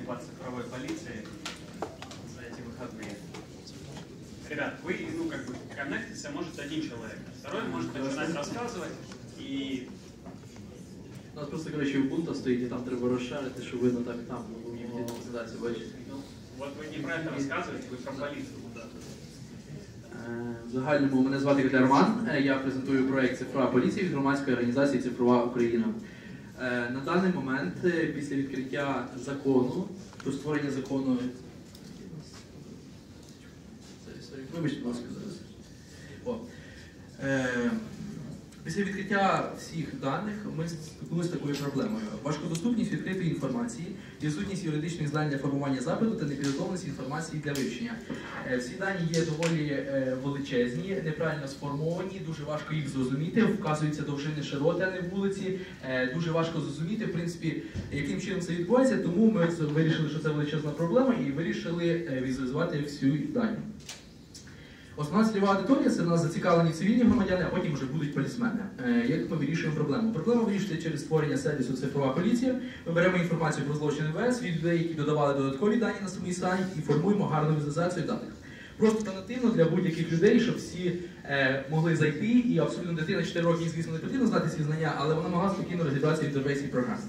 по цифровой полиции за эти выходные. Ребят, вы, коннектиться может один человек, второй может начинать рассказывать и... У нас просто, коротше, Ubuntu стоїть, і там треба розшарити, що видно там і там, бо їх ті презентації бачите. Вот вы не про это рассказываете, вы про полицию. В загальному мене звати Катя Роман, я презентую проєкт «Цифрова поліція» від громадської організації «Цифрова Україна». На даний момент, після відкриття закону, про створення закону... Вибачте, будь ласка, зараз. Після відкриття всіх даних ми стикнулися з такою проблемою. Важкодоступність відкритої інформації, відсутність юридичних знань для формування запиту та непідготовленість інформації для вивчення. Всі дані є доволі величезні, неправильно сформовані, дуже важко їх зрозуміти, вказуються довжини широти, а не вулиці, дуже важко зрозуміти, в принципі, яким чином це відбувається, тому ми вирішили, що це величезна проблема і вирішили візуалізувати всі дані. Основна цільова аудиторія – це в нас зацікавлені цивільні громадяни, а потім вже будуть полісмени. Як ми вирішуємо проблему? Проблема вирішується через створення сервісу «Цифрова поліція». Ми беремо інформацію про злочин МВС від людей, які додавали додаткові дані на самий сайт, і формуємо гарну візуалізацію даних. Просто та нативно для будь-яких людей, щоб всі могли зайти, і абсолютно дитина 4 роки, звісно, не потрібно знати ці знання, але вона могла спокійно розібратися в інтерфейсі програми.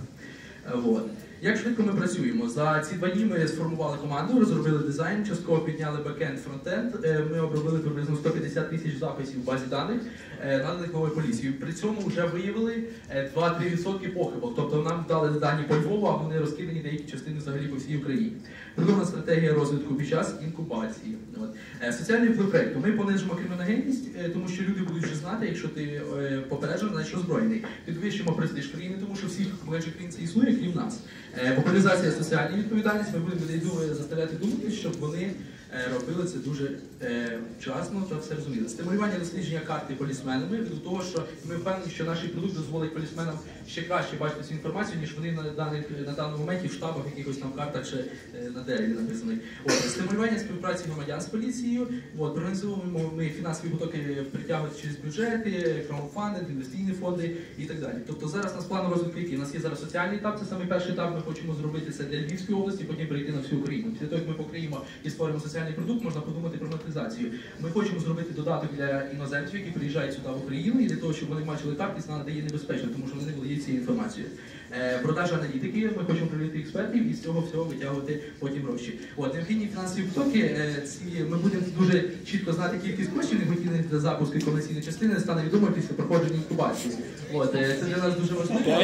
Як швидко ми працюємо? За ці 2 дні ми сформували команду, розробили дизайн, частково підняли бекенд, фронтенд. Ми обробили приблизно 150 тисяч записів в базі даних, наданих новою поліцією. При цьому вже виявили 2-3% похибок. Тобто нам дали дані по Львову, а вони розкидані деякі частини взагалі по всій Україні. Продумана стратегія розвитку під час інкубації. Соціальний вплив проєкту. Ми понижимо криміногенність, тому що люди будуть вже знати, якщо ти попереджений, значить озброєний. Підвищимо престиж країни, тому що всіх менших країн це існує, крім нас. Популяризація соціальної відповідальності. Ми будемо людей заставляти думати, щоб вони робили це дуже вчасно та все розуміли. Стимулювання дослідження карти полісменами, від того, що ми впевнені, що наш продукт дозволить полісменам ще краще бачити цю інформацію, ніж вони на даному моменті в штабах, якихось там картах чи на дереві написаних. Стимулювання співпраці громадян з поліцією. Організовуємо ми фінансові потоки притягувати через бюджети, краудфандинг, інвестиційні фонди і так далі. Тобто зараз у нас план розвитку який? У нас є зараз соціальний етап, це саме перший етап, ми хочемо зробити це для Львівської області, потім перейти на всю Україну. Після того, як ми покриємо і створимо соціальний продукт, можна подумати про монетизацію. Ми хочемо зробити додаток для іноземців, які приїжджають сюди в Україну, і для того, щоб вони бачили карти, знали, де є небезпечно, тому що вони не володіють цією інформацією. Продажа аналітики, ми хочемо привести експертів і з цього всього витягувати потім гроші. Необхідні фінансові потоки, ми будемо дуже чітко знати кількість коштів, необхідних для запуску комерційної частини, стане відомо після проходження інкубації. Це для нас дуже важливо.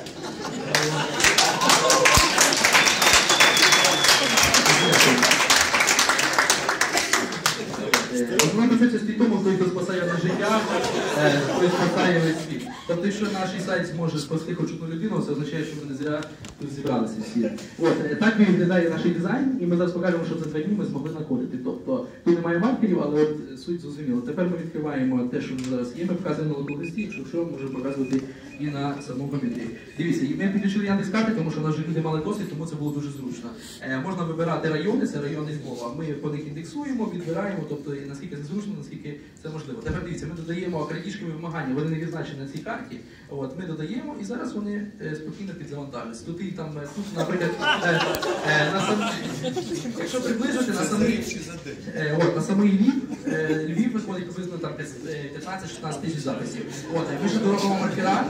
Основна концепція стоїть тому, хто спасає одне життя, хтось спасає весь світ. Тобто, якщо наш сайт зможе спасти хоч одну людину, це означає, що ми не зря тут зібралися всі. Так виглядає наш дизайн, і ми зараз покажемо, що за 2 дні ми змогли накодити. Тобто, тут немає маркерів, але суть зрозуміла. Тепер ми відкриваємо те, що зараз є, ми показуємо на локалисті, якщо що, можемо показувати і на самому комп'ютері. Дивіться, ми підключили Яндекс.Карти, тому що в нас вже люди мали досвід, тому це було дуже зручно. Можна вибирати райони, це райони Львова. Ми по них індексуємо, відбираємо, тобто наскільки це зручно, наскільки це можливо. Тепер дивіться, ми додаємо крадіжкові вимагання, вони не відзначені на цій карті. Ми додаємо і зараз вони спокійно підзавантажуються. Тут, наприклад, якщо приблизити на самий Львів виходить приблизно 15-16 тисяч записів. Ми ще доробимо маркера,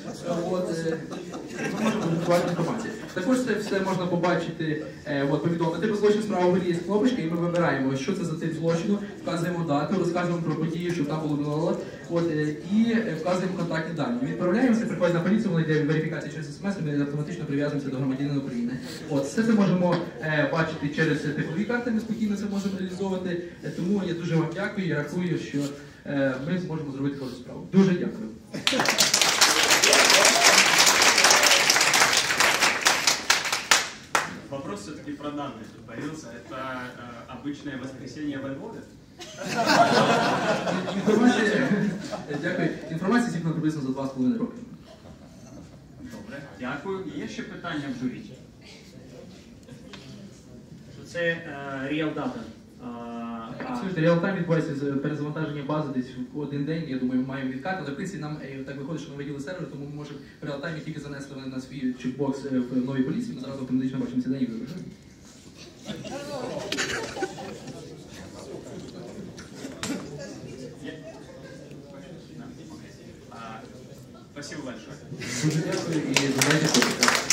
ми можемо публікувати інформацію. Також це все можна побачити, повідомити про злочин, справа вгорі є кнопочка, і ми вибираємо, що це за тип злочину, вказуємо дату, розказуємо про події, що там було минуло, і вказуємо контактні дані. Відправляємося, приходить на поліцію, вона йде верифікація через СМС, і ми автоматично прив'язуємося до громадянина України. Все це можемо бачити через типові карти, ми спокійно це можемо реалізовувати, тому я дуже вам дякую і рахую, що ми зможемо зробити хорошу справу. Дуже дякую. Вопрос все-таки про данные тут появился. Это обычное воскресенье во Львове? Інформація зібрана приблизно за 2,5 роки. Добре, дякую. Є ще питання в журі? Це real data. Абсолютно, реал-тайм відбувається з перезавантаження бази десь в один день, я думаю, ми маємо відкат, але в принципі нам так виходить, що ми виділи сервер, тому ми можемо в реал-таймі тільки занесли на свій чекбокс в новій поліції, ми зразу автоматично бачимо ці дані і вибіжемо. Спасибо большое. Дуже дякую і додайте.